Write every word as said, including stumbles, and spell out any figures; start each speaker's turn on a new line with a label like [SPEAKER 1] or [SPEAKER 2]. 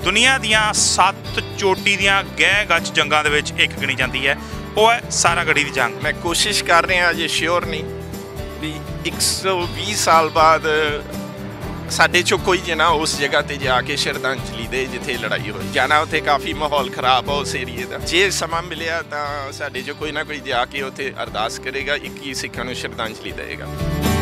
[SPEAKER 1] ਦੁਨੀਆ ਦੀਆਂ ਸੱਤ ਚੋਟੀ ਦੀਆਂ ਗਹਿ ਗੱਚ ਜੰਗਾਂ ਦੇ ਵਿੱਚ ਇੱਕ ਗਿਣੀ ਜਾਂਦੀ ਹੈ, ਉਹ ਹੈ ਸਾਰਾਗੜ੍ਹੀ ਦੀ ਜੰਗ।
[SPEAKER 2] ਮੈਂ ਕੋਸ਼ਿਸ਼ ਕਰ ਰਿਹਾ ਅਜੇ ਸ਼ਿਓਰ ਨਹੀਂ ਵੀ ਇੱਕ ਸੌ ਵੀਹ ਸਾਲ ਬਾਅਦ ਸਾਡੇ 'ਚੋਂ ਕੋਈ ਜਣਾ ਉਸ ਜਗ੍ਹਾ 'ਤੇ ਜਾ ਕੇ ਸ਼ਰਧਾਂਜਲੀ ਦੇ ਜਿੱਥੇ ਲੜਾਈ ਹੋਈ। ਜਾਣਾ ਉੱਥੇ ਕਾਫੀ ਮਾਹੌਲ ਖਰਾਬ ਆ ਉਸ ਏਰੀਏ ਦਾ। ਜੇ ਸਮਾਂ ਮਿਲਿਆ ਤਾਂ ਸਾਡੇ 'ਚੋਂ ਕੋਈ ਨਾ ਕੋਈ ਜਾ ਕੇ ਉੱਥੇ ਅਰਦਾਸ ਕਰੇਗਾ, ਇੱਕੀ ਸਿੱਖਾਂ ਨੂੰ ਸ਼ਰਧਾਂਜਲੀ ਦੇਵੇਗਾ।